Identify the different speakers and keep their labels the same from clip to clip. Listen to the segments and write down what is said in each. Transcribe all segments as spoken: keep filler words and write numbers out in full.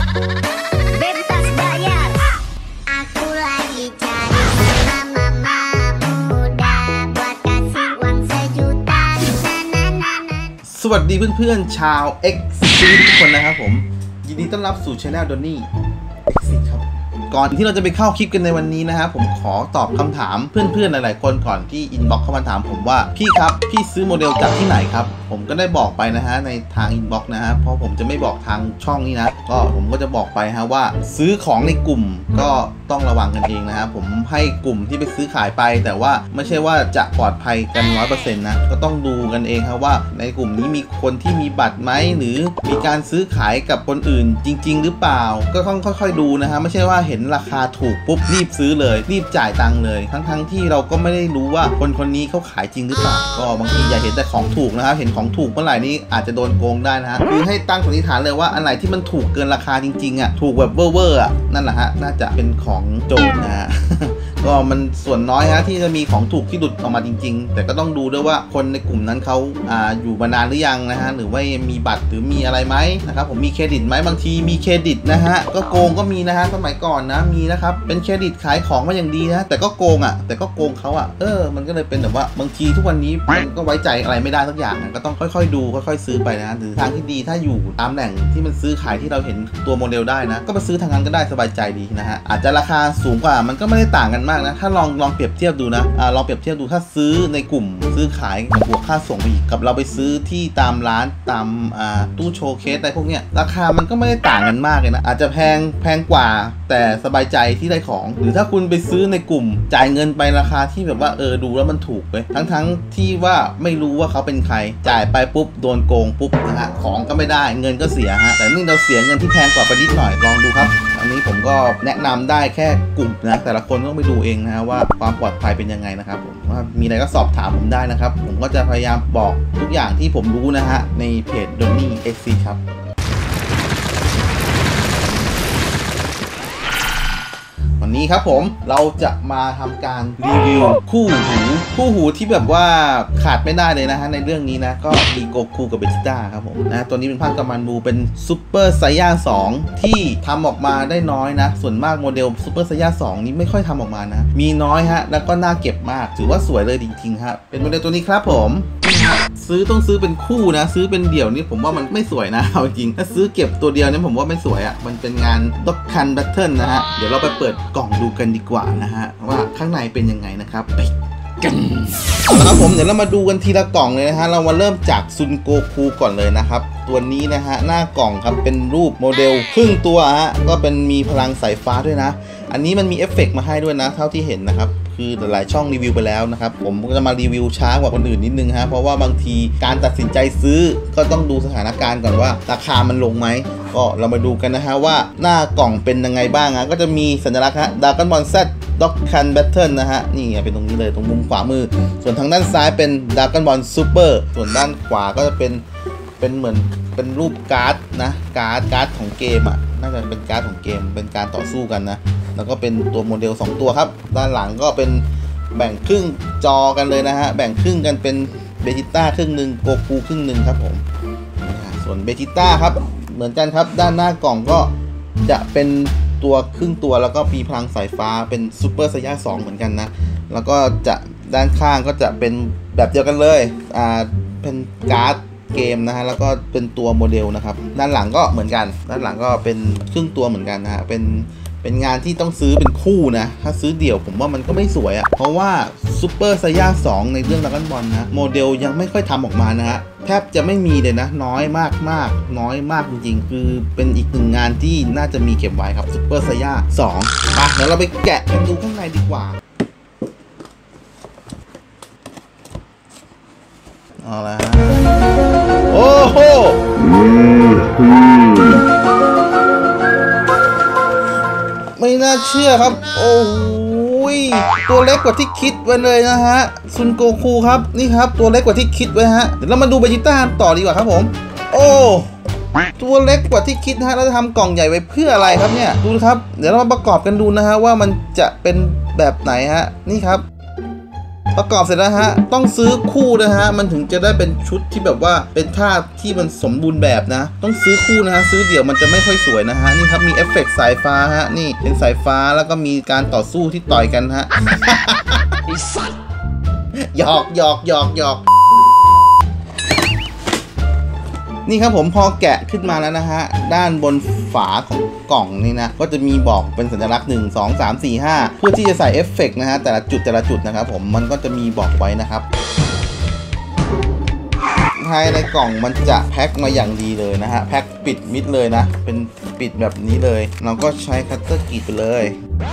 Speaker 1: Bebas bayar. Aku lagi cari mama muda buat kasih uang sejuta.
Speaker 2: สวัสดีเพื่อนๆชาว X ซีรีส์ทุกคนนะครับผมยินดีต้อนรับสู่ช anel ดอนนี่ X ซีรีส์ครับก่อนที่เราจะไปเข้าคลิปกันในวันนี้นะครับผมขอตอบคำถามเพื่อนๆหลายๆคนก่อนที่อินบ็อกซ์เข้ามาถามผมว่าพี่ครับพี่ซื้อโมเดลจากที่ไหนครับผมก็ได้บอกไปนะฮะในทางอินบ็อกซ์นะฮะเพราะผมจะไม่บอกทางช่องนี้นะก็ผมก็จะบอกไปฮะว่าซื้อของในกลุ่มก็ต้องระวังกันเองนะฮะผมให้กลุ่มที่ไปซื้อขายไปแต่ว่าไม่ใช่ว่าจะปลอดภัยกัน ร้อยเปอร์เซ็นต์ นะก็ต้องดูกันเองครับว่าในกลุ่มนี้มีคนที่มีบัตรไหมหรือมีการซื้อขายกับคนอื่นจริงๆหรือเปล่าก็ต้องค่อยๆดูนะฮะไม่ใช่ว่าเห็นราคาถูกปุ๊บรีบซื้อเลยรีบจ่ายตังค์เลยทั้งๆที่เราก็ไม่ได้รู้ว่าคนคนนี้เขาขายจริงหรือเปล่าก็บางทีอย่าเห็นแต่ของถูกนะครับเห็นของถูกเมื่อไหร่นี้อาจจะโดนโกงได้นะฮะคือให้ตั้งสันนิษฐานเลยว่าอันไหนที่มันถูกเกินราคาจริงๆอ่ะถูกแบบเวอร์ๆอ่ะนั่นแหละฮะน่าจะเป็นของโจรนะฮะ ก็มันส่วนน้อยฮะที่จะมีของถูกที่หลุดออกมาจริงๆแต่ก็ต้องดูด้วยว่าคนในกลุ่มนั้นเขาอ่าอยู่มานานหรือยังนะฮะหรือว่ามีบัตรหรือมีอะไรไหมนะครับผมมีเครดิตไหมบางทีมีเครดิตนะฮะก็โกงก็มีนะฮะสมัยก่อนนะมีนะครับเป็นเครดิตขายของมาอย่างดีนะแต่ก็โกงอ่ะแต่ก็โกงเขาอ่ะเออมันก็เลยเป็นแบบว่าบางทีทุกวันนี้มันก็ไว้ใจอะไรไม่ได้สักอย่างนะก็ต้องค่อยๆดูค่อยๆซื้อไปนะหรือทางที่ดีถ้าอยู่ตามแหล่งที่มันซื้อขายที่เราเห็นตัวโมเดลได้นะก็ไปซื้อทางนั้นก็ได้สบายใจดีนะฮะอาจจะราคาสูงกว่ามันก็ไม่ได้ต่างกันมากนะถ้าลองลองเปรียบเทียบดูนะอ่าลองเปรียบเทียบดูถ้าซื้อในกลุ่มซื้อขายกับบวกค่าส่งไปอีกกับเราไปซื้อที่ตามร้านตามอ่าตู้โชว์เคสอะไรพวกเนี้ยราคามันก็ไม่ได้ต่างกันมากเลยนะอาจจะแพงแพงกว่าแต่สบายใจที่ได้ของหรือถ้าคุณไปซื้อในกลุ่มจ่ายเงินไปราคาที่แบบว่าเออดูแล้วมันถูกไปทั้งทั้งที่ว่าไม่รู้ว่าเขาเป็นใครจ่ายไปปุ๊บโดนโกงปุ๊บนะฮะของก็ไม่ได้เงินก็เสียฮะแต่นี่เราเสียเงินที่แพงกว่าไปนิดหน่อยลองดูครับอันนี้ผมก็แนะนำได้แค่กลุ่มนะแต่ละคนต้องไปดูเองนะฮะว่าความปลอดภัยเป็นยังไงนะครับผมว่ามีอะไรก็สอบถามผมได้นะครับผมก็จะพยายามบอกทุกอย่างที่ผมรู้นะฮะในเพจ Donny เอ็กซ์ ซี ครับวันนี้ครับผมเราจะมาทำการรีวิวคู่หูคู่หูที่แบบว่าขาดไม่ได้เลยนะฮะในเรื่องนี้นะก็มีโกคูกับเบจิต้าครับผมนะตัวนี้เป็นภาคกำมันบูเป็นซูเปอร์ไซย่าสองที่ทำออกมาได้น้อยนะส่วนมากโมเดลซูเปอร์ไซย่าสองนี้ไม่ค่อยทำออกมานะมีน้อยฮะแล้วก็น่าเก็บมากถือว่าสวยเลยจริงๆครับเป็นโมเดลตัวนี้ครับผมซื้อต้องซื้อเป็นคู่นะซื้อเป็นเดี่ยวนี่ผมว่ามันไม่สวยนะเอาจริงถ้าซื้อเก็บตัวเดียวนี่ผมว่าไม่สวยอ่ะมันเป็นงานด็อกคันแบทเทิลนะฮะเดี๋ยวเราไปเปิดกล่องดูกันดีกว่านะฮะว่าข้างในเป็นยังไงนะครับไปกันเอาละครับผมเดี๋ยวเรามาดูกันทีละกล่องเลยนะฮะเรามาเริ่มจากซุนโกคูก่อนเลยนะครับตัวนี้นะฮะหน้ากล่องครับเป็นรูปโมเดลครึ่งตัวฮะก็เป็นมีพลังสายฟ้าด้วยนะอันนี้มันมีเอฟเฟกต์มาให้ด้วยนะเท่าที่เห็นนะครับคือหลายช่องรีวิวไปแล้วนะครับผมก็จะมารีวิวช้ากว่าคนอื่นนิดนึงฮะเพราะว่าบางทีการตัดสินใจซื้อก็ต้องดูสถานการณ์ก่อนว่าราคามันลงไหมก็เรามาดูกันนะฮะว่าหน้ากล่องเป็นยังไงบ้างฮะก็จะมีสัญลักษณ์ฮะดราก้อนบอล Z ด็อกคันแบทเทิลนะฮะนี่เป็นตรงนี้เลยตรงมุมขวามือส่วนทางด้านซ้ายเป็นดราก้อนบอลซูเปอร์ส่วนด้านขวาก็จะเป็นเป็นเหมือนเป็นรูปการ์ดนะการ์ดการ์ดของเกมอ่ะน่าจะเป็นการ์ดของเกมเป็นการต่อสู้กันนะแล้วก็เป็นตัวโมเดลสองตัวครับด้านหลังก็เป็นแบ่งครึ่งจอกันเลยนะฮะแบ่งครึ่งกันเป็นเบจิต้าครึ่งหนึ่งโกคูครึ่งหนึ่งครับผมส่วนเบจิต้าครับเหมือนกันครับด้านหน้ากล่องก็จะเป็นตัวครึ่งตัวแล้วก็มีพลังสายฟ้าเป็นซูเปอร์ไซย่าสองเหมือนกันนะแล้วก็จะด้านข้างก็จะเป็นแบบเดียวกันเลยอ่าเป็นการ์ดเกมนะฮะแล้วก็เป็นตัวโมเดลนะครับด้านหลังก็เหมือนกันด้านหลังก็เป็นครึ่งตัวเหมือนกันนะฮะเป็นเป็นงานที่ต้องซื้อเป็นคู่นะถ้าซื้อเดี่ยวผมว่ามันก็ไม่สวยอะ่ะเพราะว่าซูเปอร์ไซย่าสองในเรื่องดราก้อนบอลนะโมเดลยังไม่ค่อยทำออกมานะฮะแทบจะไม่มีเลยนะน้อยมากมากน้อยมากจริงๆคือเป็นอีกหนึ่งงานที่น่าจะมีเก็บไว้ครับซูเปอร์ไซย่าสองมาเดี๋ยวเราไปแกะกันดูข้างในดีกว่าเอาละโอ้โหไม่น่าเชื่อครับโอ้ยตัวเล็กกว่าที่คิดไว้เลยนะฮะซุนโกคูครับนี่ครับตัวเล็กกว่าที่คิดไว้ฮะเดี๋ยวเรามาดูเบจิต้าต่อดีกว่าครับผมโอ้ตัวเล็กกว่าที่คิดนะฮะแล้วจะทำกล่องใหญ่ไว้เพื่ออะไรครับเนี่ยดูครับเดี๋ยวเรามาประกอบกันดูนะฮะว่ามันจะเป็นแบบไหนฮะนี่ครับประกอบเสร็จแล้วฮะต้องซื้อคู่นะฮะมันถึงจะได้เป็นชุดที่แบบว่าเป็นท่าที่มันสมบูรณ์แบบนะต้องซื้อคู่นะฮะซื้อเดี่ยวมันจะไม่ค่อยสวยนะฮะนี่ครับมีเอฟเฟกต์สายฟ้าฮะนี่เป็นสายฟ้าแล้วก็มีการต่อสู้ที่ต่อยกันฮะ หยอกหยอกหยอกหยอกนี่ครับผมพอแกะขึ้นมาแล้วนะฮะด้านบนฝาของกล่องนี่นะก็จะมีบอกเป็นสัญลักษณ์หนึ่ง สอง สาม สี่ ห้าเพื่อที่จะใส่เอฟเฟกต์นะฮะแต่ละจุดแต่ละจุดนะครับผมมันก็จะมีบอกไว้นะครับภายในกล่องมันจะแพ็คมาอย่างดีเลยนะฮะแพ็คปิดมิดเลยนะเป็นปิดแบบนี้เลยเราก็ใช้คัตเตอร์กรีดไปเลย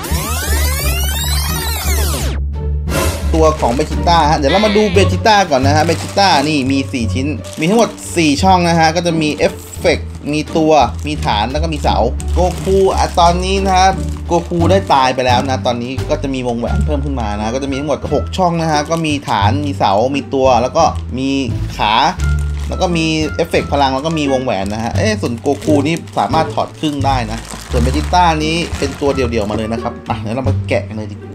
Speaker 2: ตัวของเบจิต้าฮะเดี๋ยวเรามาดูเบจิต้าก่อนนะฮะเบจิต้านี่มีสี่ชิ้นมีทั้งหมดสี่ช่องนะฮะก็จะมีเอฟเฟกต์มีตัวมีฐานแล้วก็มีเสาโกคูอ่ะตอนนี้นะครับโกคูได้ตายไปแล้วนะตอนนี้ก็จะมีวงแหวนเพิ่มขึ้นมานะก็จะมีทั้งหมดหกช่องนะฮะก็มีฐานมีเสามีตัวแล้วก็มีขาแล้วก็มีเอฟเฟกต์พลังแล้วก็มีวงแหวนนะฮะเอ๊ะส่วนโกคูนี่สามารถถอดครึ่งได้นะส่วนเบจิต้านี้เป็นตัวเดี่ยวๆมาเลยนะครับอ่ะเดี๋ยวเรามาแกะกันเลยดิ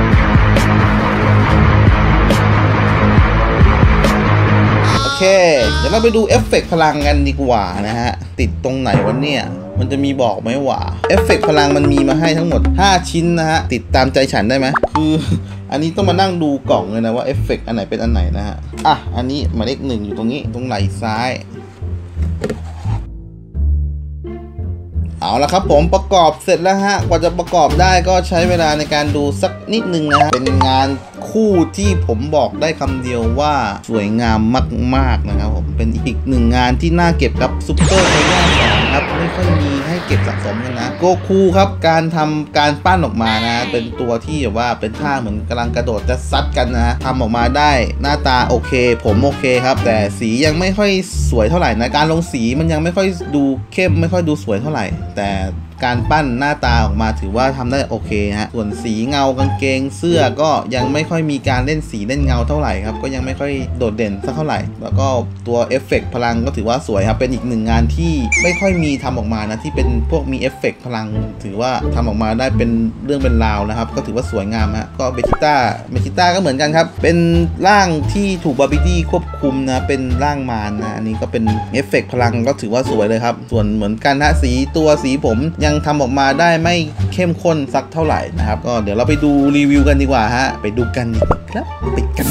Speaker 2: โอเคเดี๋ยวเราไปดูเอฟเฟกต์พลังกันดีกว่านะฮะติดตรงไหนวะเนี่ยมันจะมีบอกไหมว่าเอฟเฟกต์พลังมันมีมาให้ทั้งหมดห้าชิ้นนะฮะติดตามใจฉันได้ไหมคืออันนี้ต้องมานั่งดูกล่องเลยนะว่าเอฟเฟกต์อันไหนเป็นอันไหนนะฮะอ่ะอันนี้หมายเลขหนึ่งอยู่ตรงนี้ตรงไหล่ซ้ายเอาละครับผมประกอบเสร็จแล้วฮะกว่าจะประกอบได้ก็ใช้เวลาในการดูสักนิดนึงนะฮะเป็นงานคู่ที่ผมบอกได้คำเดียวว่าสวยงามมากๆนะครับผมเป็นอีกหนึ่งงานที่น่าเก็บครับซุปเปอร์ไซย่าสองครับไม่ค่อยมีให้เก็บสะสมกันนะโกคูครับการทำการปั้นออกมานะเป็นตัวที่แบบว่าเป็นท่าเหมือนกำลังกระโดดจะซัดกันนะทำออกมาได้หน้าตาโอเคผมโอเคครับแต่สียังไม่ค่อยสวยเท่าไหร่นะการลงสีมันยังไม่ค่อยดูเข้มไม่ค่อยดูสวยเท่าไหร่แต่การปั้นหน้าตาออกมาถือว่าทำได้โอเคฮะส่วนสีเงากางเกงเสื้อก็ยังไม่ค่อยมีการเล่นสีเล่นเงาเท่าไหร่ครับก็ยังไม่ค่อยโดดเด่นสักเท่าไหร่แล้วก็ตัวเอฟเฟกต์พลังก็ถือว่าสวยครับเป็นอีกหนึ่งงานที่ไม่ค่อยมีทำออกมานะที่เป็นพวกมีเอฟเฟกต์พลังถือว่าทำออกมาได้เป็นเรื่องเป็นราวนะครับก็ถือว่าสวยงามฮะก็เบจิต้าเบจิต้าก็เหมือนกันครับเป็นร่างที่ถูกบาร์บีดี้ควบคุมนะเป็นร่างมารนะอันนี้ก็เป็นเอฟเฟกต์พลังก็ถือว่าสวยเลยครับส่วนเหมือนกันฮะสีตัวสีผมยังทำออกมาได้ไม่เข้มข้นสักเท่าไหร่นะครับก็เดี๋ยวเราไปดูรีวิวกันดีกว่าฮะไปดูกันดีกว่าครับไปกัน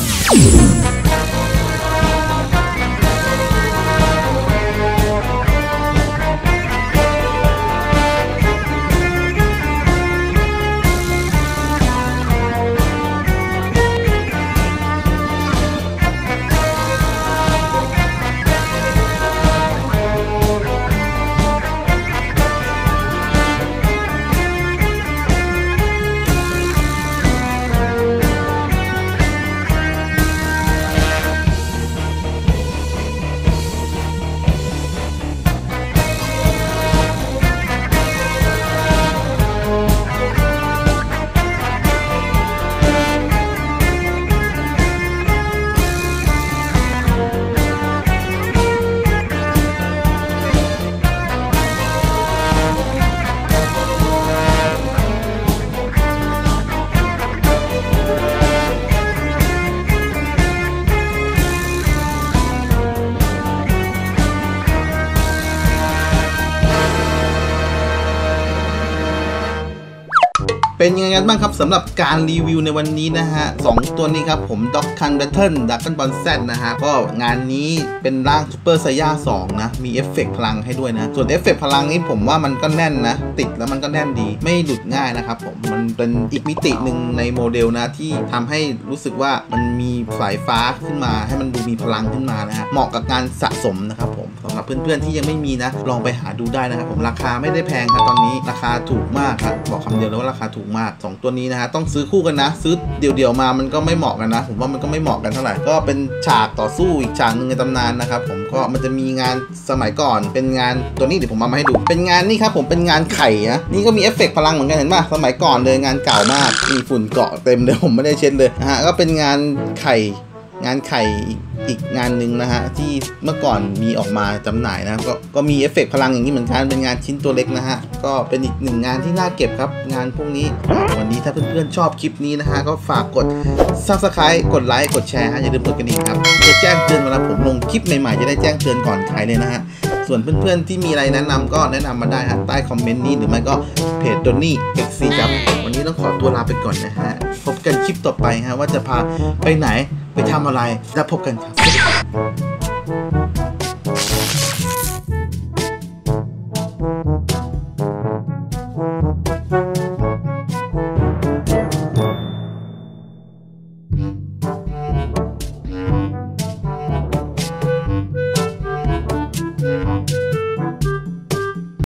Speaker 2: เป็นยังไงกันบ้างครับสำหรับการรีวิวในวันนี้นะฮะสองตัวนี้ครับผมด็อกคันแบทเทิลดักกันบอลแซดนะฮะก็งานนี้เป็นร่างซูเปอร์ไซย่าสองนะมีเอฟเฟกต์พลังให้ด้วยนะส่วนเอฟเฟกต์พลังนี้ผมว่ามันก็แน่นนะติดแล้วมันก็แน่นดีไม่หลุดง่ายนะครับผมมันเป็นอีกมิติหนึ่งในโมเดลนะที่ทำให้รู้สึกว่ามันมีสายฟ้าขึ้นมาให้มันดูมีพลังขึ้นมานะฮะเหมาะกับการสะสมนะครับผมสำหรับเพื่อนๆที่ยังไม่มีนะลองไปหาดูได้นะครับผมราคาไม่ได้แพงครับตอนนี้ราคาถูกมากครับบอกคำเดียวเลยว่าราคาถูกมากสองตัวนี้นะฮะต้องซื้อคู่กันนะซื้อเดี่ยวๆมามันก็ไม่เหมาะกันนะผมว่ามันก็ไม่เหมาะกันเท่าไหร่ก็เป็นฉากต่อสู้อีกฉากหนึ่งในตำนานนะครับผมก็มันจะมีงานสมัยก่อนเป็นงานตัวนี้เดี๋ยวผมมาให้ดูเป็นงานนี่ครับผมเป็นงานไข่นะนี่ก็มีเอฟเฟกต์พลังเหมือนกันเห็นป่ะสมัยก่อนเลยงานเก่ามากมีฝุ่นเกาะเต็มเลยผมไม่ได้เช็ดเลยนะฮะก็เป็นงานไข่งานไข่อีกงานหนึ่งนะฮะที่เมื่อก่อนมีออกมาจำหน่ายนะก็ก็มีเอฟเฟกต์พลังอย่างนี้เหมือนกันเป็นงานชิ้นตัวเล็กนะฮะก็เป็นอีกหนึ่งงานที่น่าเก็บครับงานพวกนี้วันนี้ถ้าเพื่อนๆชอบคลิปนี้นะฮะก็ฝากกด ซับสไครบ์ กดไลค์กดแชร์อย่าลืมกดกระดิ่งครับจะแจ้งเตือนเวลาผมลงคลิปใหม่ๆจะได้แจ้งเตือนก่อนใครเลยนะฮะส่วนเพื่อนๆที่มีอะไรแนะนำก็แนะนำมาได้ฮะใต้คอมเมนต์นี้หรือไม่ก็เพจ Donnie เอ็กซ์ ซี ครับวันนี้ต้องขอตัวลาไปก่อนนะฮะพบกันคลิปต่อไปฮะว่าจะพาไปไหนไปทำอะไรแล้วพบกันครับ